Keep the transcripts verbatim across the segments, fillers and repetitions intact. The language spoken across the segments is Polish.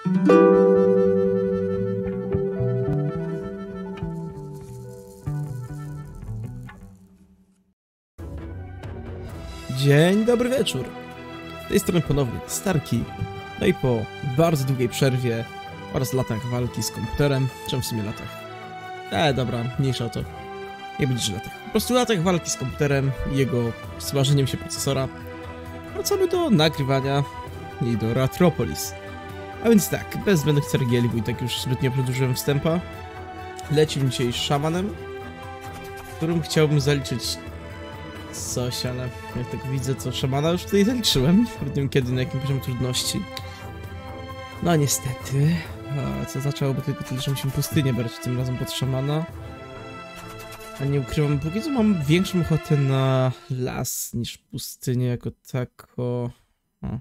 Dzień dobry wieczór. Z tej strony ponownie Starki. No i po bardzo długiej przerwie oraz latach walki z komputerem, czym w sumie latach. E, dobra, mniejsza o to. Nie będziesz latach. Po prostu latach walki z komputerem i jego smażeniem się procesora. Wracamy do nagrywania i do Retropolis. A więc tak, bez zbędnych cergieli, bo i tak już zbytnio przedłużyłem wstępa. Lecimy dzisiaj szamanem, którym chciałbym zaliczyć coś, ale jak tak widzę, to szamana już tutaj zaliczyłem. Nie wiem kiedy, na jakim poziomie trudności. No niestety. A co zaczęłoby tylko tyle, że musimy pustynię brać tym razem pod szamana. A nie ukrywam, póki co mam większą ochotę na las niż pustynię jako tako. O.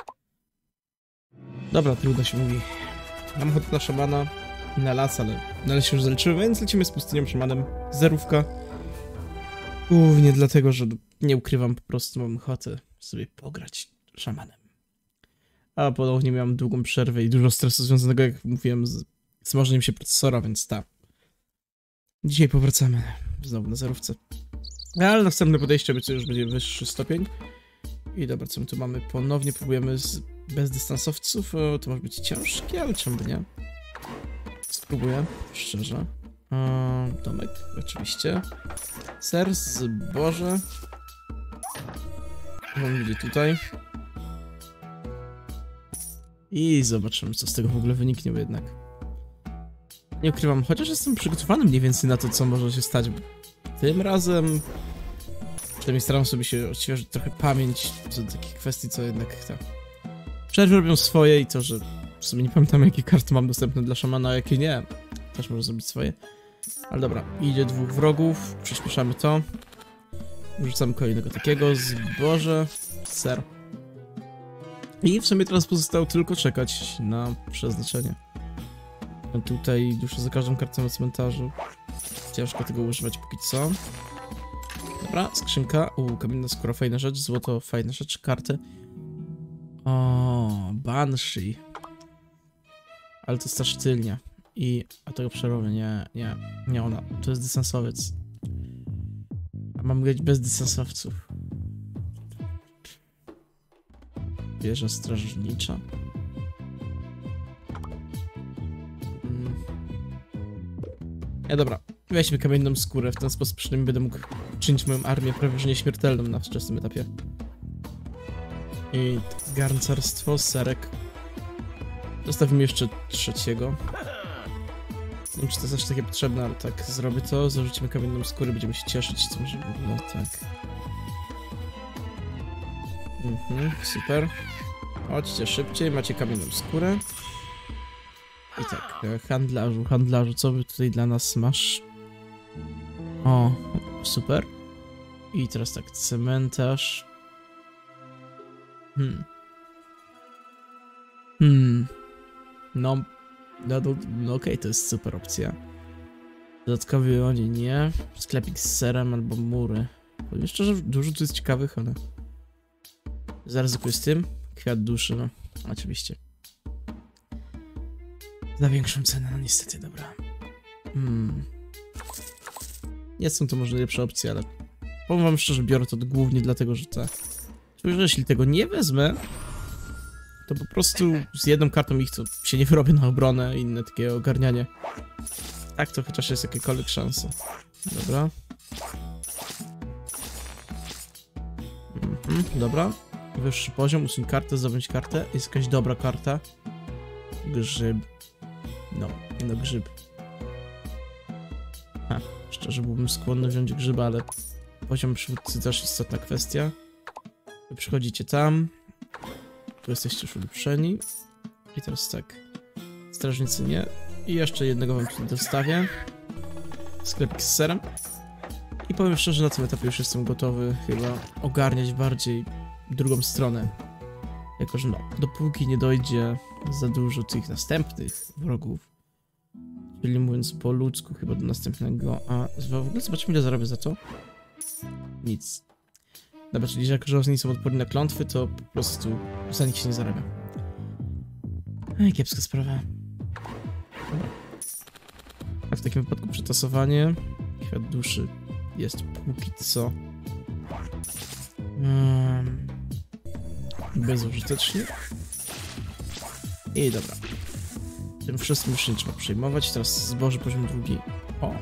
Dobra, trudno się mówi. Mam ochotę na szamana i na las, ale na las już zaliczyłem, więc lecimy z pustynią, szamanem. Zerówka. Głównie dlatego, że nie ukrywam, po prostu mam ochotę sobie pograć szamanem. A ponownie miałem długą przerwę i dużo stresu związanego, jak mówiłem, z smażeniem się procesora, więc tak. Dzisiaj powracamy znowu na zerówce. Ale następne podejście już będzie wyższy stopień. I dobra, co my tu mamy? Ponownie próbujemy z bezdystansowców. O, to może być ciężkie, ale czemu nie? Spróbuję, szczerze. O, domek, oczywiście. Ser, zboże. On idzie tutaj. I zobaczymy, co z tego w ogóle wyniknie jednak. Nie ukrywam, chociaż jestem przygotowany mniej więcej na to, co może się stać. Tym razem przynajmniej staram sobie się odświeżyć trochę pamięć co do takich kwestii, co jednak tak. Przerwy robią swoje i to, że w sumie nie pamiętam, jakie karty mam dostępne dla szamana, a jakie nie. Też może zrobić swoje. Ale dobra, idzie dwóch wrogów, przyspieszamy to. Wrzucamy kolejnego takiego, zboże, ser. I w sumie teraz pozostało tylko czekać na przeznaczenie. A tutaj duszę za każdą kartą na cmentarzu. Ciężko tego używać póki co. Dobra, skrzynka. U, kamienna skóra, fajna rzecz, złoto, fajna rzecz, karty. O, Banshee. Ale to strasztylnia. I... a tego przerobię, nie, nie, nie ona. To jest dystansowiec. A mam grać bez dystansowców. Wieża strażnicza. Hmm. Ja dobra, weźmy kamienną skórę, w ten sposób przynajmniej będę mógł czynić moją armię prawie że nieśmiertelną na wczesnym etapie. I garncarstwo, serek. Zostawimy jeszcze trzeciego. Nie wiem, czy to jest aż takie potrzebne, ale tak, zrobię to, zarzucimy kamienną skórę, będziemy się cieszyć, co może no tak. Mhm, super. Chodźcie szybciej, macie kamienną skórę. I tak, handlarzu, handlarzu, co by tutaj dla nas masz? O, super. I teraz tak, cementarz. Hmm. Hmm. No, no, no, no okej, okay, to jest super opcja. Dodatkowy oni nie. Sklepik z serem albo mury. Powiem szczerze, dużo tu jest ciekawych, ale... Zaryzykuję z tym. Kwiat duszy, no. Oczywiście. Za większą cenę, no niestety, dobra. Hmm. Nie są to może lepsze opcje, ale... Powiem wam szczerze, biorę to głównie dlatego, że te... Że jeśli tego nie wezmę, to po prostu z jedną kartą ich to się nie wyrobię na obronę i inne takie ogarnianie. Tak, to chociaż jest jakiekolwiek szanse. Dobra. Mhm, dobra. Wyższy poziom, usuń kartę, zdobądź kartę. Jest jakaś dobra karta. Grzyb. No, no grzyb. Ha, szczerze byłbym skłonny wziąć grzyba, ale poziom przywódcy też istotna kwestia. Wy przychodzicie tam. Tu jesteście już ulepszeni. I teraz tak. Strażnicy nie. I jeszcze jednego wam tutaj dostawię. Sklepik z serem. I powiem szczerze, na tym etapie już jestem gotowy chyba ogarniać bardziej drugą stronę. Jako że no, dopóki nie dojdzie za dużo tych następnych wrogów. Czyli mówiąc po ludzku chyba do następnego. A w ogóle zobaczymy, ile zarobię za to. Nic. Dobra, czyli jako że oni są odporni na klątwy, to po prostu za nich się nie zarabia. Ej, kiepska sprawa. Dobra. A w takim wypadku przetasowanie. Kwiat duszy jest póki co um, bezużytecznie. I dobra. Tym wszystkim już nie trzeba przejmować. Teraz zboże poziom drugi. O.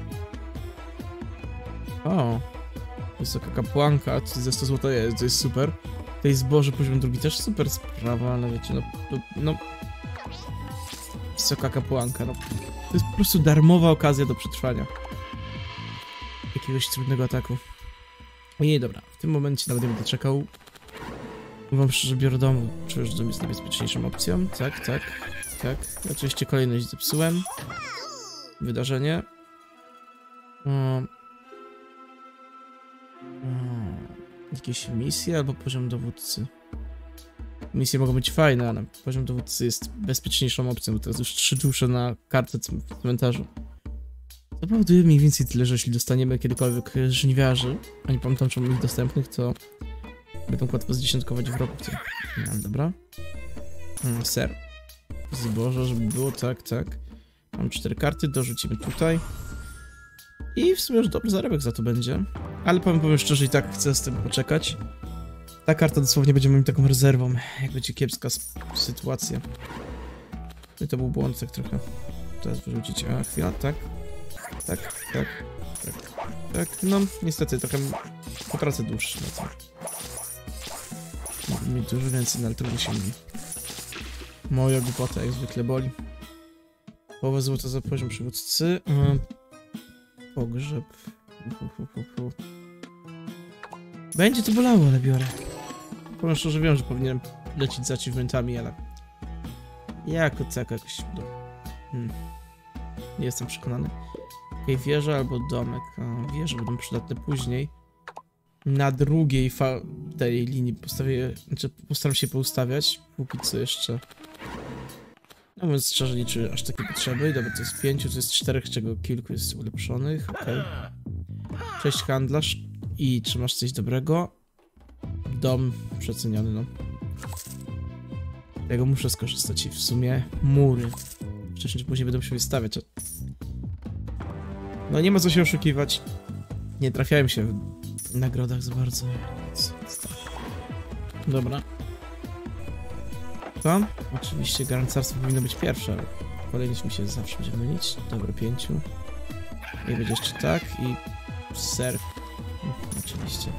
O. Wysoka kapłanka. Za sto złotych jest, to jest super. Tej zboże poziom drugi też super sprawa, ale wiecie, no... no, no wysoka kapłanka, no. To jest po prostu darmowa okazja do przetrwania jakiegoś trudnego ataku. Ojej, dobra. W tym momencie nawet nie będę czekał. Wam szczerze, biorę dom. Czuję, że dom jest najbezpieczniejszą opcją. Tak, tak, tak. Oczywiście kolejność zepsułem. Wydarzenie. Um. Um. Jakieś misje albo poziom dowódcy. Misje mogą być fajne, ale poziom dowódcy jest bezpieczniejszą opcją, bo teraz już trzy dusze na kartę w cmentarzu. To powoduje mniej więcej tyle, że jeśli dostaniemy kiedykolwiek żniwiarzy, a nie pamiętam czemu ich dostępnych, to będą łatwo zdziesiątkować wrogów. No, dobra. Hmm, ser. Zboże, żeby było, tak, tak. Mam cztery karty, dorzucimy tutaj. I w sumie już dobry zarobek za to będzie. Ale powiem, powiem szczerze, i tak chcę z tym poczekać. Ta karta dosłownie będzie moim taką rezerwą, jak będzie kiepska sytuacja. I to był błąd tak trochę. Teraz wyrzucić. A, chwila, tak. Tak, tak, tak, tak. No, niestety, trochę potracę dłuższy na to. Mogę mieć dużo więcej, no ale to musi mi. Moja głupota jak zwykle boli. Połowa złota za poziom przywódcy. Yy, pogrzeb. Uf, uf, uf, uf. Będzie to bolało, ale biorę. Powiem szczerze, wiem, że powinienem lecieć za achievementami, ale... Jako tako jakoś... Do... Hmm. Nie jestem przekonany. Okej, okay, wieża albo domek. A, wieże będą przydatne później. Na drugiej fa tej linii postawię... Znaczy, postaram się poustawiać. Póki co jeszcze... No mówiąc szczerze, nie czuję aż takiej potrzeby. Dobra, to jest pięciu, to jest czterech, czego kilku jest ulepszonych. Okej. Okay. Cześć handlarz. I czy masz coś dobrego? Dom przeceniony, no. Tego muszę skorzystać i w sumie mury. Wcześniej czy później będę musiał je stawiać. No nie ma co się oszukiwać. Nie trafiałem się w nagrodach za bardzo. Dobra. To? Oczywiście garncarstwo powinno być pierwsze, ale kolejność mi się zawsze będzie mylić. Dobra, pięciu. I będzie jeszcze tak i ser. Oczywiście.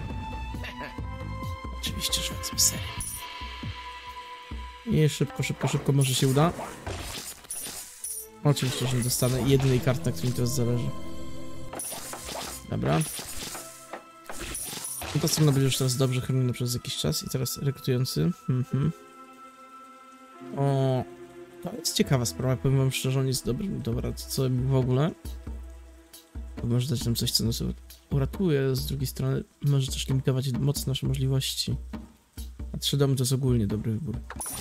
Oczywiście, że wezmę serię. I szybko, szybko, szybko może się uda. Oczywiście, że nie dostanę jednej karty, na której mi teraz zależy. Dobra. No to strona będzie już teraz dobrze chroniona przez jakiś czas. I teraz rekrutujący. Mhm. O, to jest ciekawa sprawa. Powiem wam szczerze, on jest dobry. Dobra, to co w ogóle? To może dać nam coś, co nas uratuje. Z drugiej strony może też limitować mocno nasze możliwości. A trzy domy to jest ogólnie dobry wybór.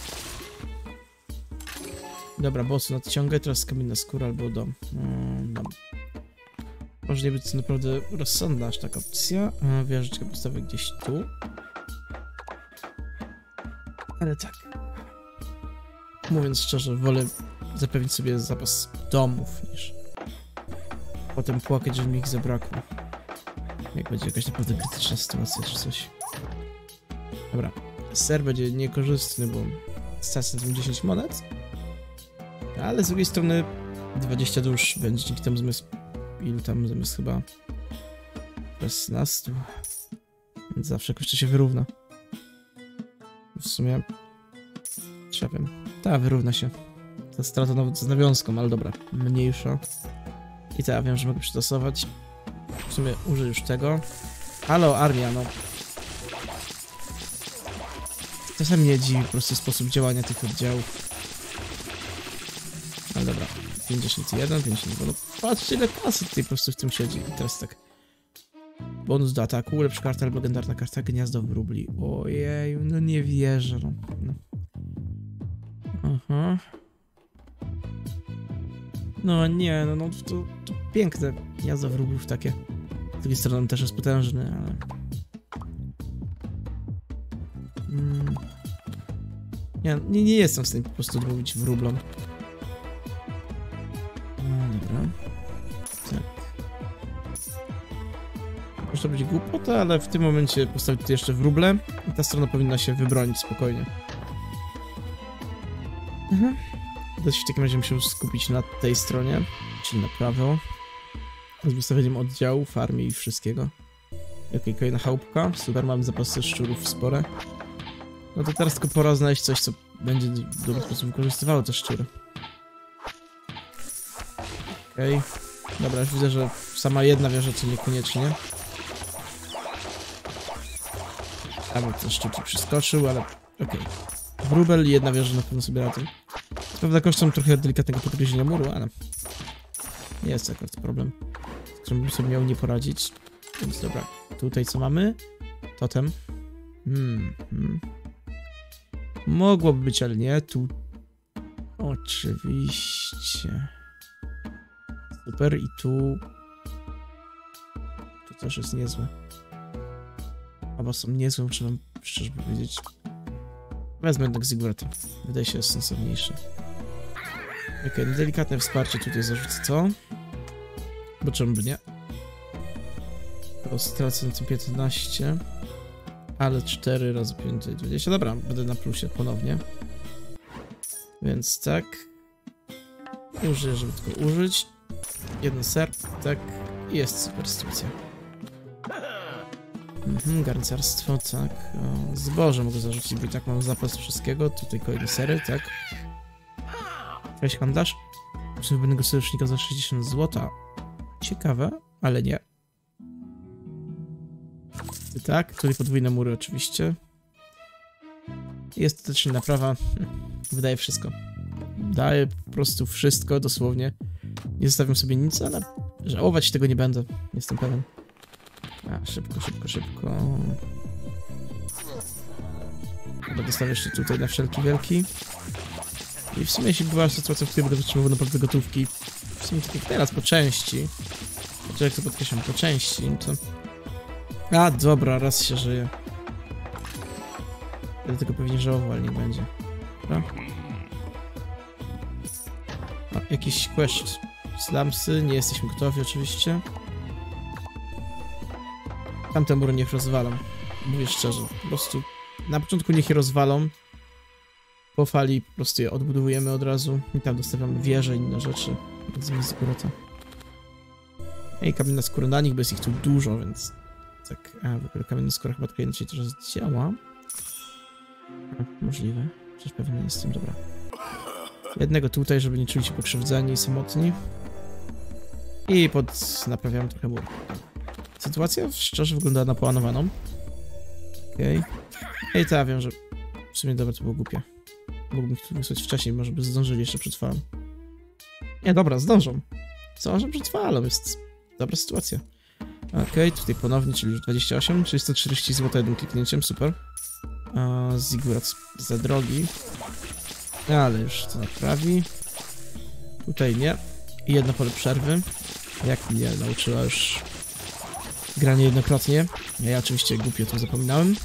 Dobra, bossy nadciągaj. Teraz kamienna skóra albo dom. Hmm, dom. Może nie być to naprawdę rozsądna aż taka opcja. Wieżyczkę postawię gdzieś tu. Ale tak. Mówiąc szczerze, wolę zapewnić sobie zapas domów niż potem płakać, że mi ich zabrakło. Jak będzie jakaś naprawdę krytyczna sytuacja czy coś. Dobra. Ser będzie niekorzystny, bo stracę na tym dziesięć monet. Ale z drugiej strony dwadzieścia dusz będzie dzięki temu zamiast... Ilu tam zamiast chyba... szesnaście. Więc zawsze jakoś to się wyrówna. W sumie... Trzeba wiem. Ta, wyrówna się. Ta strata nawet z nawiązką, ale dobra. Mniejsza. I tak, wiem, że mogę przytasować. W sumie użyję już tego. Halo, armia, no. Czasami mnie dziwi po prostu sposób działania tych oddziałów. Ale dobra. pięćdziesiąt jeden, pięćdziesiąt dwa. No patrzcie, ile kasy tutaj po prostu w tym siedzi. I teraz tak. Bonus do ataku, lepsza karta albo legendarna karta gniazdo wróbli. Ojeju, no nie wierzę, no. no. Aha. No nie, no, no to, to piękne gniazdo wróblów takie. Z drugiej strony też jest potężny, ale... Mm. Ja nie, nie jestem w stanie po prostu odmówić wróblom. No dobra. Tak. Może to być głupota, ale w tym momencie postawić tu jeszcze wróble i ta strona powinna się wybronić spokojnie. Mhm. Dość w takim razie musimy skupić na tej stronie, czyli na prawo. Z wystawieniem oddziałów, armii i wszystkiego. Okej, okay, kolejna chałupka. Super, mamy zapasy szczurów spore. No to teraz tylko pora znaleźć coś, co będzie w dobry sposób wykorzystywało te szczury. Okej. Okay. Dobra, już widzę, że sama jedna wieża to niekoniecznie. Tam te sztuki przeskoczył, ale okej. Okay. Wróbel i jedna wieża na pewno sobie radzą. Co prawda kosztem trochę delikatnego podgryzienia muru, ale nie jest to akurat problem, z którym bym sobie miał nie poradzić. Więc dobra, tutaj co mamy? Totem. Hmm, hmm. Mogłoby być, ale nie. Tu oczywiście. Super, i tu tu też jest niezłe. Albo są niezłe, muszę wam szczerze powiedzieć. Wezmę jednak Zigurata. Wydaje się sensowniejszy. Okej, okay, delikatne wsparcie tutaj zarzucę, co? Bo czemu by nie? To stracę na tym piętnaście. Ale cztery razy pięć, dwadzieścia. Dobra, będę na plusie ponownie. Więc tak. Użyję, żeby tylko użyć. Jeden ser, tak. I jest super sytuacja. Mhm, garncarstwo, tak. O, zboże mogę zarzucić, bo i tak mam zapas wszystkiego. Tutaj kolejne sery, tak. Cześć handlarz. Potrzebujemy sojusznika za sześćdziesiąt złota. Ciekawe, ale nie. Tak, tutaj podwójne mury oczywiście. I ostatecznie naprawa. Wydaje wszystko. Daje po prostu wszystko, dosłownie. Nie zostawiam sobie nic, ale żałować tego nie będę. Jestem pewien. A, szybko, szybko, szybko. Będę stawiał jeszcze tutaj na wszelki wielki. I w sumie jeśli była sytuacja, w której będę wytrzymywał naprawdę gotówki, w sumie tak jak teraz, po części. Znaczy jak to podkreślam, po części, to... A, dobra, raz się żyje. Będę tego pewnie żałował, ale nie będzie. Dobra. A, jakiś quest. Slumsy, nie jesteśmy gotowi oczywiście. Tamte mury niech rozwalam. Mówię szczerze, po prostu na początku niech je rozwalą. Po fali po prostu je odbudowujemy od razu. I tam dostawiamy wieże i inne rzeczy. Z Zigurata. Ej, kamienna skóra na nich, bo jest ich tu dużo, więc... Tak, a w ogóle kamienna skóra chyba tylko inaczej teraz działa. A, możliwe. Przecież pewnie nie jestem, dobra. Jednego tutaj, żeby nie czuli się pokrzywdzeni i samotni. I pod... naprawiamy trochę mur. Sytuacja szczerze wygląda na planowaną. Okej. Okay. Ej, to ja wiem, że w sumie dobra, to było głupie. Mógłbym ich tu wysłać wcześniej, może by zdążyli jeszcze przed falą. Nie, dobra, zdążą. Zdążą przed falą, jest dobra sytuacja. Okej, okay, tutaj ponownie, czyli już dwadzieścia osiem, czyli sto czterdzieści złotych jednym kliknięciem, super. Uh, Zigurat za drogi. Ale już to naprawi. Tutaj nie. I jedno pole przerwy. Jak mnie nauczyła już granie jednokrotnie. Ja oczywiście głupio o tym zapominałem.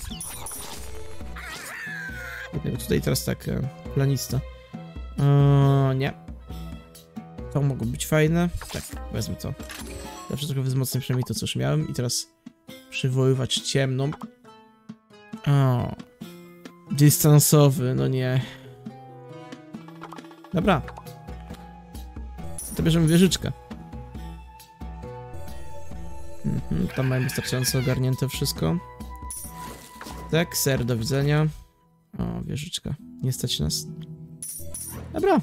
Tutaj teraz tak, planista. Eee, nie. To mogło być fajne. Tak, wezmę to. Zawsze trochę wzmocnię przynajmniej to, co już miałem. I teraz przywoływać ciemną. O, dystansowy, no nie. Dobra. To bierzemy wieżyczkę. Mhm, tam mamy wystarczająco ogarnięte wszystko. Tak, ser, do widzenia. O, wieżyczka. Nie stać nas. Dobra.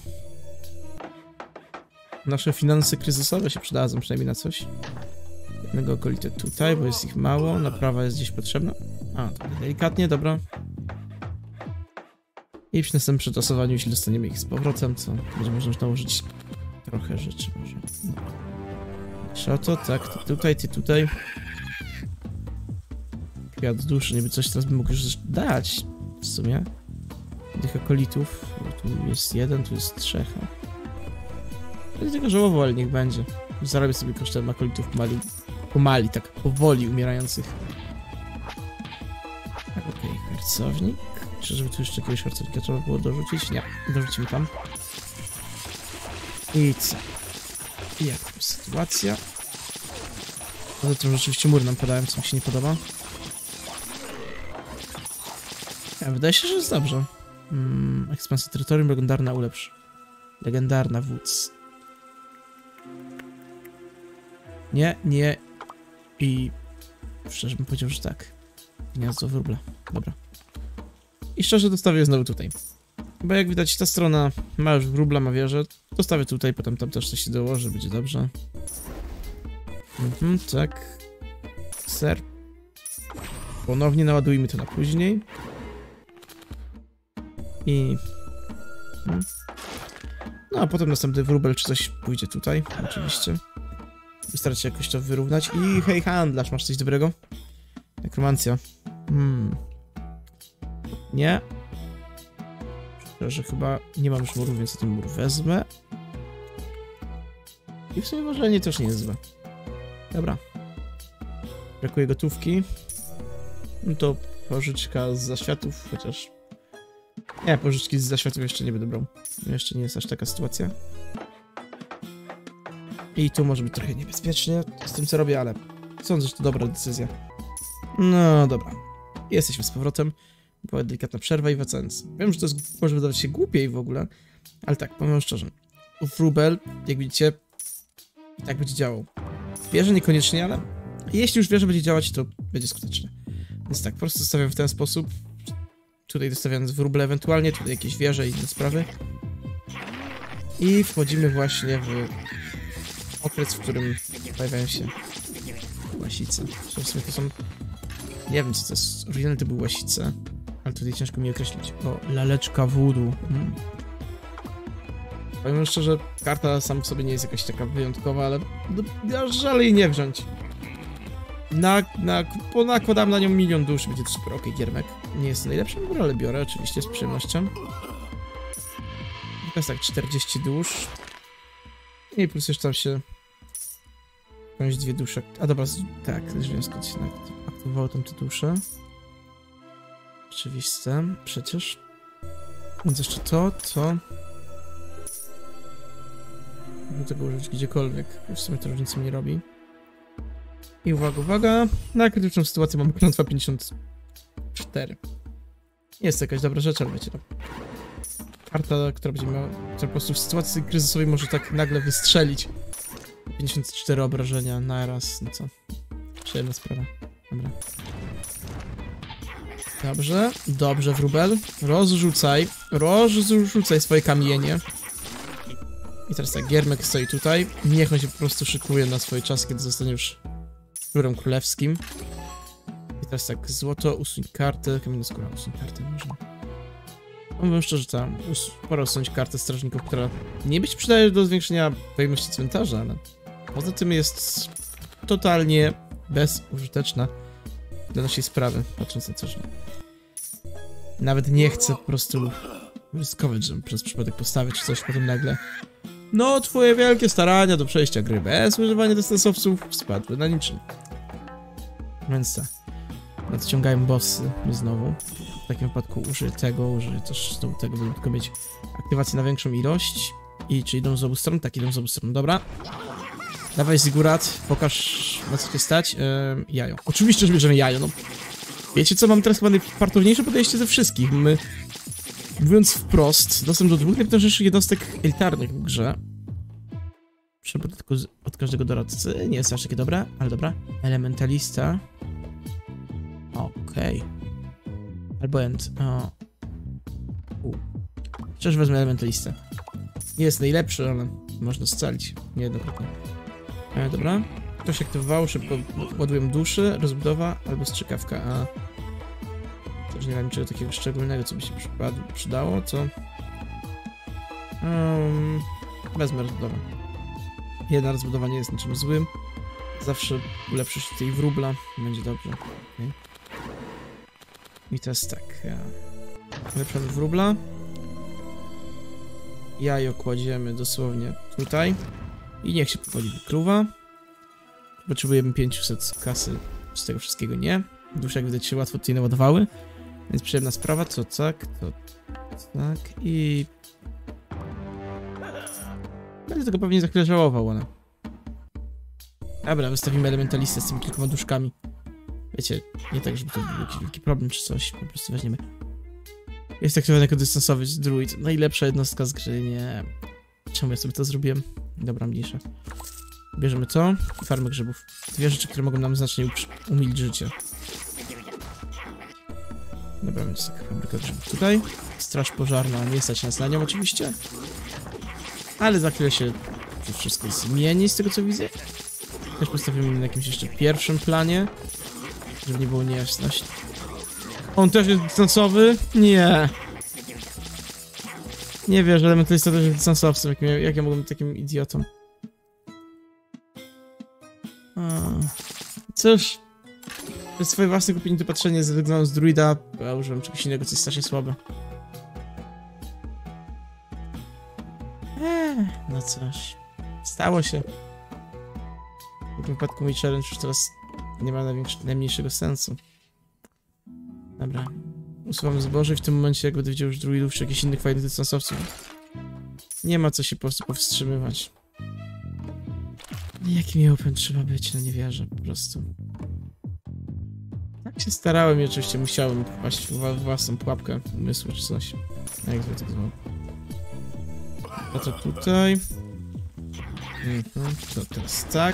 Nasze finanse kryzysowe się przydadzą przynajmniej na coś. Jednego okolite tutaj, bo jest ich mało. Naprawa jest gdzieś potrzebna. A, to delikatnie, dobra. I przy następnym przetasowaniu, jeśli dostaniemy ich z powrotem, to będzie można już nałożyć trochę rzeczy może. No. To, tak, ty tutaj, ty tutaj. Kwiat duszy, niby coś teraz bym mógł już dać w sumie. Tych akolitów. Tu jest jeden, tu jest trzech. Będzie tego żałował, ale niech będzie. Zarobię sobie kosztem akolitów pomali, pomali, tak powoli umierających. Tak, okej, okay, harcownik. Czy żeby tu jeszcze jakiegoś harcernika trzeba było dorzucić? Nie, dorzucimy tam. I co? I jak tam sytuacja? Poza tym rzeczywiście mury nam padają, co mi się nie podoba. Ja, wydaje się, że jest dobrze. Hmm, ekspansja terytorium, legendarna ulepsz. Legendarna wódz. Nie, nie. I szczerze bym powiedział, że tak. Gniazdo wróbla. Dobra. I szczerze dostawię znowu tutaj. Bo jak widać ta strona ma już wróbla, ma wieżę. Dostawię tutaj, potem tam też coś się dołoży, będzie dobrze. Mhm, tak. Ser. Ponownie naładujmy to na później. I... Hmm. No a potem następny wróbel czy coś pójdzie tutaj, oczywiście. Wystarczy się jakoś to wyrównać. I hej handlarz, masz coś dobrego? Nekromancja. Hmm. Nie. Że chyba nie mam już muru, więc ten mur wezmę. I w sumie może też nie jest złe. Dobra. Brakuje gotówki. No to pożyczka z zaświatów, chociaż... Nie, pożyczki z zaświatów jeszcze nie będę brał. Jeszcze nie jest aż taka sytuacja. I tu może być trochę niebezpiecznie z tym, co robię, ale sądzę, że to dobra decyzja. No dobra. Jesteśmy z powrotem. Była delikatna przerwa i wracając. Wiem, że to jest, może wydawać się głupiej w ogóle, ale tak, powiem szczerze. Wróbel, jak widzicie, i tak będzie działał. Wierzę niekoniecznie, ale jeśli już wierzę będzie działać, to będzie skuteczne. Więc tak, po prostu stawiam w ten sposób. Tutaj dostawiając wróble ewentualnie, tutaj jakieś wieże i inne sprawy. I wchodzimy właśnie w okres, w którym pojawiają się łasice. W sumie to są... Nie wiem, co to jest. Oryginalnie to były łasice, ale tutaj ciężko mi określić. O, laleczka voodoo. Hmm. Powiem szczerze, karta sam w sobie nie jest jakaś taka wyjątkowa, ale no, żal jej nie wziąć. Na, na, ponakładam na nią milion dusz, będzie to super. Okej, okay, giermek. Nie jest to najlepszy, ale biorę oczywiście z przyjemnością. Teraz tak, czterdzieści dusz. I plus jeszcze tam się... Jakąś dwie dusze. A dobra, tak, już wiem skąd się aktywowało tam te dusze. Oczywiste, przecież. Więc jeszcze to, to... Mogę tego użyć gdziekolwiek, w sumie to różnicy mi nie robi. I uwaga, uwaga, na krytyczną sytuację mamy klątwa pięćdziesiąt cztery. Jest to jakaś dobra rzecz, ale wiecie, no. Karta, która będzie miała, która po prostu w sytuacji kryzysowej może tak nagle wystrzelić. pięćdziesiąt cztery obrażenia naraz, no co? Przyjemna sprawa. Dobra. Dobrze, dobrze, wróbel. Rozrzucaj, rozrzucaj swoje kamienie. I teraz tak, giermek stoi tutaj. Niech on się po prostu szykuje na swój czas, kiedy zostanie już królem królewskim. I teraz tak, złoto, usuń kartę, kamienna skóra, usuń kartę, można. Powiem szczerze, tam, pora usunąć kartę strażników, która nie być przydaje do zwiększenia pojemności cmentarza, ale poza tym jest totalnie bezużyteczna dla naszej sprawy, patrząc na to, że nawet nie chcę po prostu ryzykować, żeby przez przypadek postawić coś, potem nagle no, twoje wielkie starania do przejścia gry bez używania dystansowców spadły na niczym. Więc tak. Nadciągają bossy znowu. W takim wypadku użyję tego, użyję też znowu tego, żeby tylko mieć aktywację na większą ilość. I czy idą z obu stron? Tak, idą z obu stron, dobra. Dawaj Zigurat, pokaż na co cię stać. Yy, jajo. Oczywiście, że bierzemy jajo, no. Wiecie co, mam teraz chyba najpartowniejsze podejście ze wszystkich. My, mówiąc wprost, dostęp do dwóch najpotężniejszych jednostek elitarnych w grze. Trzeba tylko od każdego doradcy. Nie jest aż takie dobre, ale dobra. Elementalista. Okej. Okay. Albo end. O. U. Szczerze wezmę elementalistę. Nie jest najlepszy, ale można scalić niejednokrotnie. E, dobra. To się aktywowało, szybko ładuję duszy, rozbudowa albo strzykawka, a... Też nie wiem, czego takiego szczególnego, co by się przydało, co... Um, wezmę rozbudowę. Jedna rozbudowa nie jest niczym złym. Zawsze ulepszy się tutaj wróbla, będzie dobrze. Okay. I teraz tak... Ulepszamy wróbla. Jajo kładziemy dosłownie tutaj. I niech się powoli wykluwa. Potrzebujemy pięćset kasy, z tego wszystkiego nie. Dusze, jak widać, się łatwo tutaj naładowały. Więc przyjemna sprawa, to tak, to tak i... Będę tego pewnie za chwilę żałował, ale... Dobra, wystawimy elementalistę z tymi kilkoma duszkami. Wiecie, nie tak, żeby to był jakiś wielki problem czy coś, po prostu weźmiemy. Jest aktywowany jako dystansowy druid. Najlepsza jednostka z gry, nie... Czemu ja sobie to zrobiłem? Dobra, mniejsza. Bierzemy to i farmę grzybów. Dwie rzeczy, które mogą nam znacznie umilić życie. Dobra, więc taka fabryka grzybów tutaj. Straż pożarna, nie stać nas na nią oczywiście. Ale za chwilę się to wszystko zmieni z tego co widzę. Też postawimy na jakimś jeszcze pierwszym planie. Żeby nie było niejasności. On też jest dystansowy? Nie. Nie wierzę, elementalista też jest dystansowcem. Jak, jak ja mogę być takim idiotą? A. Cóż. Przez swoje własne kupienie dopatrzenie zrezygnował z druida, bo ja użyłem czegoś innego, co jest strasznie słabe. Eee, no coś. Stało się. W takim wypadku mój challenge już teraz nie ma najmniejszego sensu. Dobra. Usuwamy zboże i w tym momencie, jak będę widział już druidów czy jakichś innych fajnych dystansowców, nie ma co się po prostu powstrzymywać. Jakim miałbym trzeba być? No nie wierzę po prostu. Tak się starałem i oczywiście musiałem wpaść w własną pułapkę umysłu czy coś. A jak to tak zwał? A to tutaj. Mhm, to teraz tak.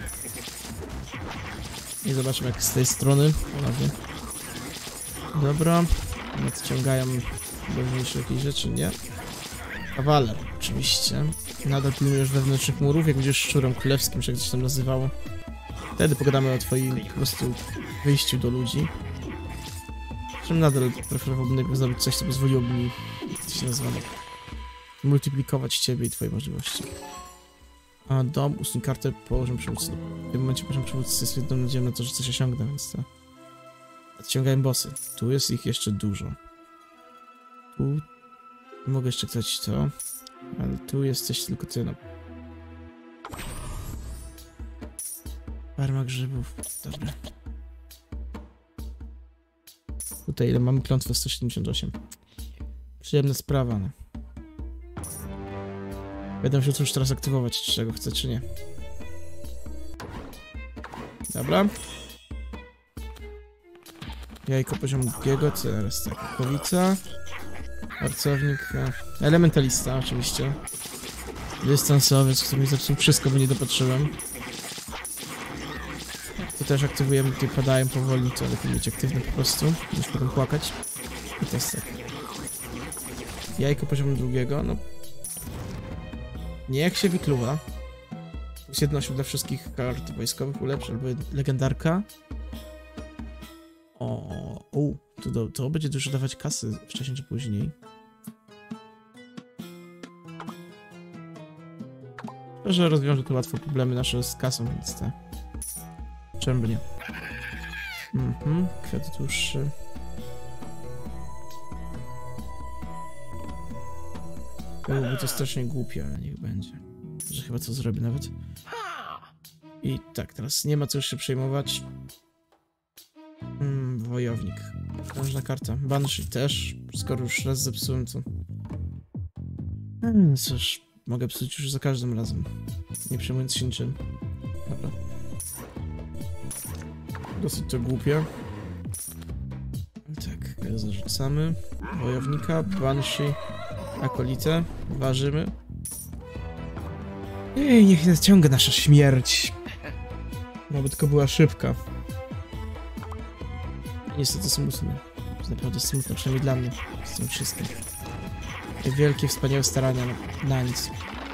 I zobaczmy jak z tej strony. Ponownie. Dobra. Nadciągają ważniejsze jakieś rzeczy, nie? Kawaler, oczywiście. Nadal pilnujesz wewnętrznych murów, jak będziesz szczurem królewskim, czy jak coś tam nazywało. Wtedy pogadamy o twoim po prostu wyjściu do ludzi. Zresztą nadal preferowałbym zrobić coś, co pozwoliłoby mi, jak to się nazywa, multiplikować ciebie i twoje możliwości. A dom, usuń kartę, położę przywódcy. W tym momencie położę przywódcy z jedną nadzieją na to, że coś osiągnę, więc to... Odciągałem bossy. Tu jest ich jeszcze dużo. Tu... Mogę jeszcze ktoś to, ale tu jesteś tylko ty, no. Farma grzybów, dobra. Tutaj ile mamy klątwę? sto siedemdziesiąt osiem. Przyjemna sprawa, no. Będę musiał już teraz aktywować, czy czego chcę, czy nie. Dobra. Jajko poziomu drugiego, teraz tak, kowica. Pracownik, elementalista oczywiście. Dystansowiec, który mi zacznie wszystko, bo nie dopatrzyłem. Tu też aktywujemy, tutaj padają powoli, to lepiej być aktywny po prostu, niż potem płakać. I to jest tak. Jajko poziomu drugiego, no... Nie jak się wykluwa. Jest jednością dla wszystkich kart wojskowych ulepszy, albo legendarka. O, u, to, to, to będzie dużo dawać kasy wcześniej czy później. To, że rozwiąże to łatwo problemy nasze z kasą, więc te... Czemu by nie? Mhm, kwiat dłuższy. Byłoby to strasznie głupie, ale niech będzie. Że chyba co zrobię nawet. I tak, teraz nie ma co już się przejmować. Hmm, wojownik. Ważna karta. Banshee też, skoro już raz zepsułem to. Hmm, cóż, mogę psuć już za każdym razem. Nie przejmując się niczym. Dobra. Dosyć to głupie. Tak, zarzucamy. Wojownika, Banshee, akolitę. Ważymy. Ej, niech naciąga nasza śmierć. No by tylko była szybka. Niestety smutne. To naprawdę smutne, przynajmniej dla mnie. Z tym wszystkim. Te wielkie, wspaniałe starania na, na nic.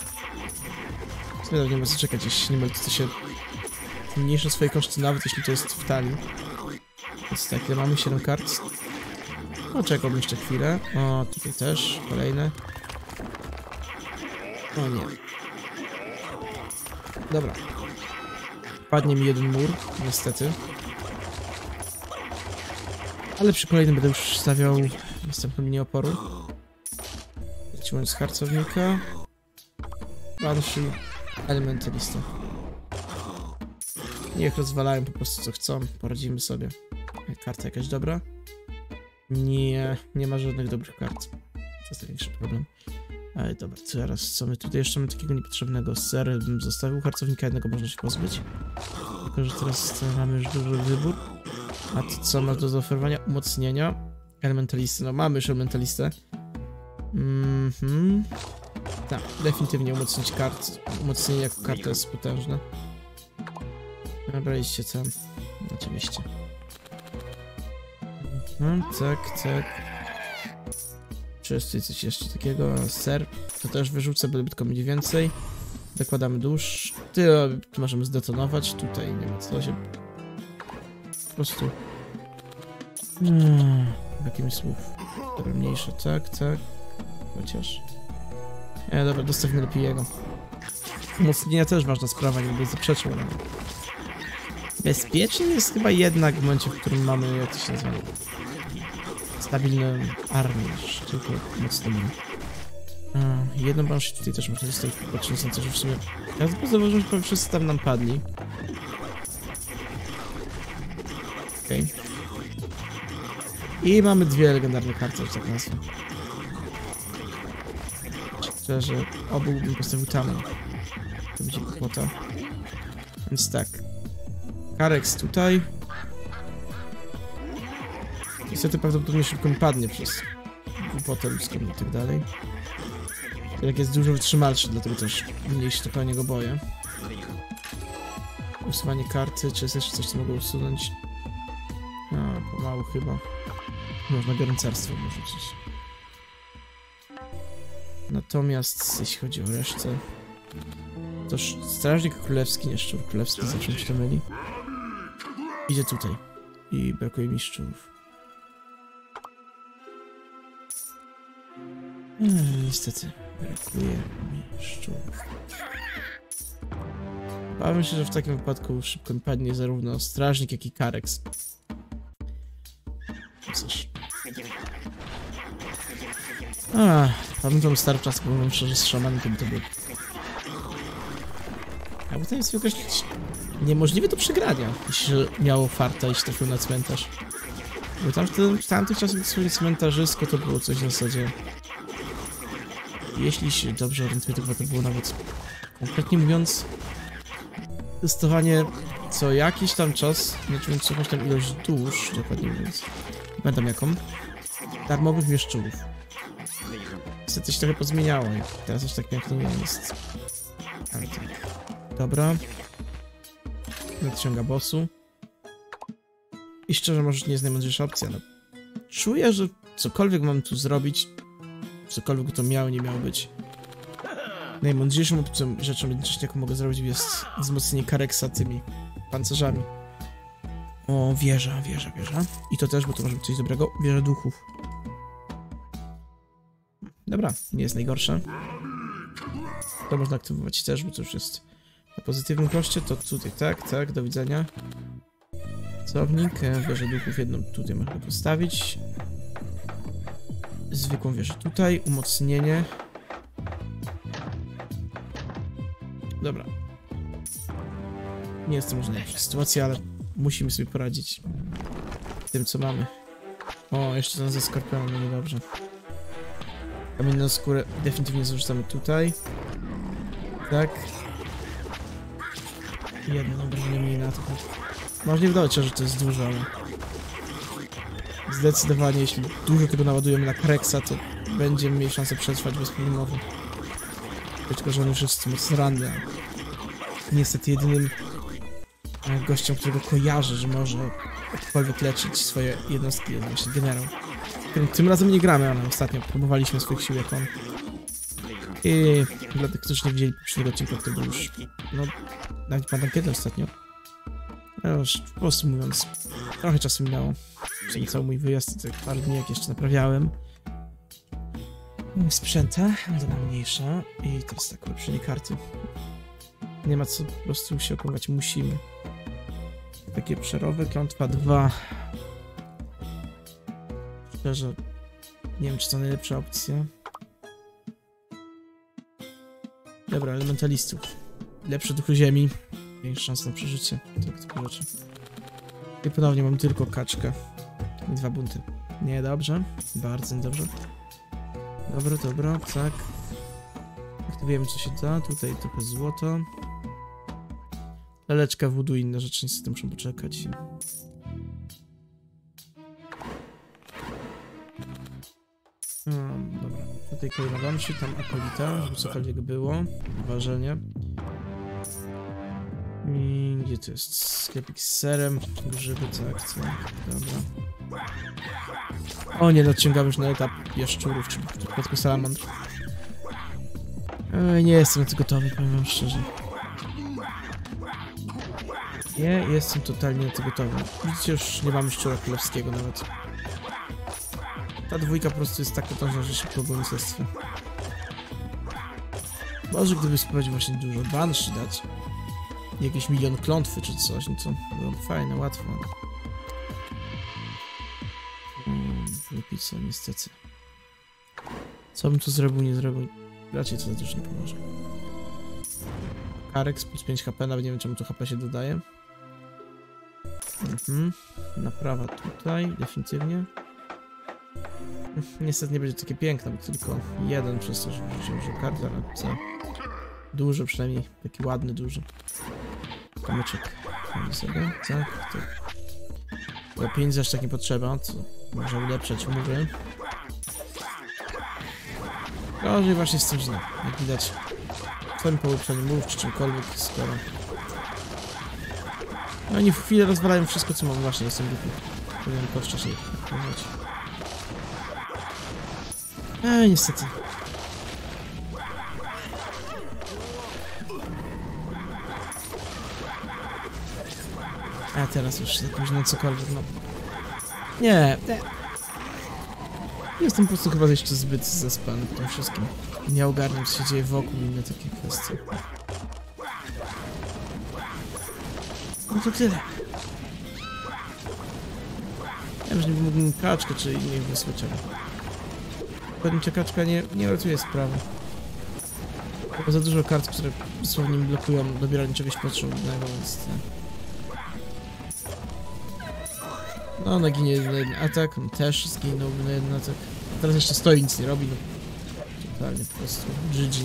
Nie ma co czekać, jeśli nie ma to się mniejsze swoje koszty, nawet jeśli to jest w talii. Więc tak, ile mamy? siedem kart. No, czekałbym jeszcze chwilę. O, tutaj też, kolejne. O nie. Dobra. Padnie mi jeden mur, niestety. Ale przy kolejnym będę już stawiał następną linię oporu. Lecimy z harcownika. Banshee, elementalista. Niech rozwalają po prostu co chcą, poradzimy sobie. Karta jakaś dobra. Nie, nie ma żadnych dobrych kart. To jest największy problem. Ale dobra, teraz co my tutaj jeszcze mamy takiego niepotrzebnego? Ser bym zostawił, harcownika jednego można się pozbyć. Tylko, że teraz mamy już duży wybór. A to co masz do zaoferowania? Umocnienia. Elementalisty, no mamy już elementalistę. Mhm. Tak, definitywnie umocnić kart. Umocnienie jako karta jest potężne. Dobra, idźcie tam. Oczywiście. Mhm, tak, tak. Czy jest tutaj coś jeszcze takiego? Ser. To też wyrzucę, byle tylko mieć więcej. Dokładamy dusz. Ty, tu możemy zdetonować. Tutaj nie ma co się... Po prostu... Hmm, jakimiś słów. Dobra, mniejsze. Tak, tak. Chociaż... E, dobra, dostawimy lepiej jego. Umocnienia też ważna sprawa, nie będę zaprzeczał. No. Bezpiecznie jest chyba jednak w momencie, w którym mamy, jak to się nazywa, stabilną armię, tylko umocnienie. Jedną banshee tutaj też można zostawić, patrząc na to, że w sumie... Ja zauważyłem, że prawie wszyscy tam nam padli. Okej. Okay. I mamy dwie legendarne karty, że tak nazwę. Że obu bym postawił tam. To będzie kłopota. Więc tak. Karex tutaj. Niestety prawdopodobnie szybko mi padnie przez głupotę ludzką i tak dalej. Jak jest dużo wytrzymalszy, dlatego też mniej się trochę o niego boję. Usuwanie karty, czy jest jeszcze coś, co mogę usunąć? A, pomału chyba. Można garncarstwo wyrzucić. Natomiast jeśli chodzi o resztę, to strażnik królewski, nie szczur królewski, zawsze mi się to myli, idzie tutaj i brakuje mi szczurów. Hmm, niestety, brakuje mi szczurów. Obawiam się, że w takim wypadku szybko mi padnie zarówno strażnik, jak i Karex. Cóż. A, pamiętam stary czas, bo mówiłem szczerze, z szamanem to by to było. A bo to jest jakoś niemożliwe do przegrania, jeśli miało farta i się trafił na cmentarz. Bo tam w tamtych czasach swoje cmentarzysko to było coś w zasadzie... Jeśli się dobrze orientuję, to chyba to było nawet... Konkretnie mówiąc... Testowanie co jakiś tam czas, znaczy co jakąś tam ilość dusz, dokładnie mówiąc. Nie pamiętam jaką. Darmowych mieszczurów. Niestety się trochę pozmieniało i teraz już tak pięknie nie jest. Ale tak. Dobra. Nadciąga bossu. I szczerze, może nie jest najmądrzejsza opcja, ale czuję, że cokolwiek mam tu zrobić, cokolwiek to miało, nie miało być. Najmądrzejszą opcją, rzeczą jednocześnie, jaką mogę zrobić, jest wzmocnienie Karexa tymi pancerzami. O, wieża, wieża, wieża. I to też, bo to może być coś dobrego. Wieża duchów. Dobra, nie jest najgorsze. To można aktywować też, bo to już jest na pozytywnym koszcie. To tutaj, tak, tak, do widzenia. Cownik, wieżę duchów jedną tutaj można postawić. Zwykłą wieżę tutaj, umocnienie. Dobra. Nie jest to może najlepsza sytuacja, ale musimy sobie poradzić tym, co mamy. O, jeszcze ten ze skorpionem, no niedobrze. Kamienną skórę definitywnie zarzucamy tutaj. Tak. Jedno obrażenie mniej na to. Można nie wydawać się, że to jest dużo, ale... Zdecydowanie, jeśli dużo tego naładujemy na Karexa, to będziemy mieli szansę przetrwać bezproblemowo. Tylko, że on już jest mocno ranny. Niestety jedynym gościem, którego kojarzę, że może jakkolwiek leczyć swoje jednostki, jest właśnie generał. Tym, tym razem nie gramy, ale ostatnio próbowaliśmy swoich sił jak on. I dla tych, którzy nie widzieli poprzedniego odcinka, to był już, no, nawet pamiętam kiedy ostatnio. No już, po prostu mówiąc, trochę czasu minęło. Czyli cały mój wyjazd, tych parę dni jak jeszcze naprawiałem. Sprzęta, ona mniejsza. I teraz tak, ulepszenie karty. Nie ma co po prostu się opływać, musimy. Takie przerowy, klątwa dwa. Szczerze, nie wiem, czy to najlepsza opcja. Dobra, elementalistów. Lepsze duchy ziemi. Większa szansa na przeżycie. Tak, takie rzeczy. I ponownie mam tylko kaczkę. I dwa bunty. Niedobrze. Bardzo niedobrze. Dobra, dobra, tak. Aktywujemy co się da. Tutaj trochę złoto. Laleczka voodoo i inne rzeczy niestety muszą poczekać. Um, dobra, tutaj kolejna banshee, tam akolita, żeby cokolwiek było. Ważenie. I gdzie to jest? Sklepik z serem. Grzyby, tak, co? Dobra. O nie, nadciągamy już na etap jaszczurów, czy w przypadku salamandr. Ej, nie jestem na to gotowy, powiem wam szczerze. Nie jestem totalnie na to gotowy. Widzicie, już nie mamy szczura królewskiego nawet. Ta dwójka po prostu jest tak potężna, że szybko go unicestwia. Może gdyby spróbować właśnie dużo banshee dać, jakiś milion klątwy czy coś, no to byłoby fajne, łatwo. Hmm, lepiej co, niestety. Co bym tu zrobił, nie zrobił? Raczej co to już nie pomoże. Karek plus pięć H P, nawet nie wiem czemu to H P się dodaje. Mhm. Naprawa tutaj, definitywnie. Niestety nie będzie takie piękne, bo tylko jeden przez to, że wziąłem że kart, ale co? Duży przynajmniej, taki ładny, duży. Kamyczek. Mamy sobie, tak, tak. Bo pieniędzy aż tak nie potrzeba, co może ulepszać mury. Gorzej właśnie z tym źle, jak widać. Twoim polepszeniu murów czy czymkolwiek, skoro... No oni w chwilę rozwalają wszystko, co mam, właśnie, jestem głupi. Powinienem to wcześniej powiedzieć. Ej, niestety. A teraz już jakimś na cokolwiek, no. Nie, nie. Jestem po prostu chyba jeszcze zbyt zaspany w tym wszystkim. Nie ogarniam, co się dzieje wokół i inne takie kwestie. No to tyle. Ja już nie mógłbym kaczkę czy innych wysłać, ale... Pewnie kaczka nie, nie ratuje sprawy. Bo za dużo kart, które dosłownie mi blokują dobieranie czegoś potrzebnego, więc... No, ona ginie na jeden atak, on też zginął na jeden atak. A teraz jeszcze stoi, nic nie robi, no. Totalnie po prostu G G.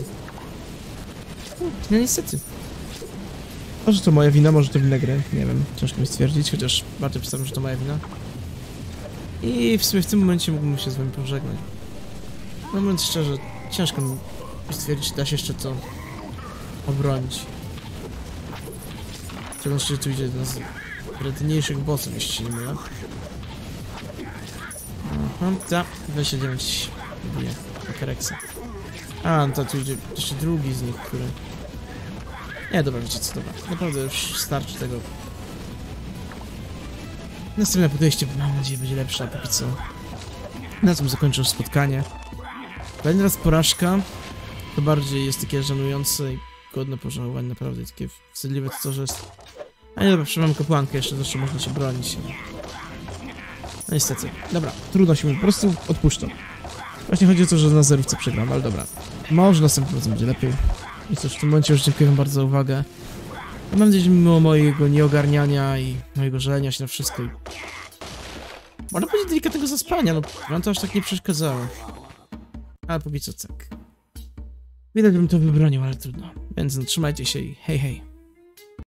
No niestety. Może to moja wina, może to wina gry, nie wiem, ciężko mi stwierdzić, chociaż bardziej przedstawiam, że to moja wina. I w sumie w tym momencie mógłbym się z wami pożegnać. No mówiąc szczerze, ciężko mi stwierdzić, da się jeszcze to obronić. Szczególnie, że tu idzie jeden z wredniejszych bossów, jeśli się nie mylę. Aha, ta, dwadzieścia dziewięć bije Akareksa. A, no to tu idzie jeszcze drugi z nich, który... Nie, dobra, wiecie co, dobra. Naprawdę już starczy tego. Następne podejście, mam nadzieję, będzie lepsze, a póki co. Na tym zakończę spotkanie. Kolejny raz porażka. To bardziej jest takie żenujące i godne pożałowania, naprawdę takie wstydliwe to, że jest... A nie, dobra, przymam kapłankę, jeszcze zawsze można się bronić. No niestety. Dobra, trudno się mi, po prostu odpuszczam. Właśnie chodzi o to, że na zerówce przegram, ale dobra. Może następnym razem będzie lepiej. I cóż, w tym momencie już dziękuję wam bardzo za uwagę. Mam nadzieję, że mimo mojego nieogarniania i mojego żalenia się na wszystko i... Można powiedzieć delikatnego zaspania, no wam to aż tak nie przeszkadzało. Ale póki co tak. Widać bym to wybronił, ale trudno. Więc no, trzymajcie się i hej hej.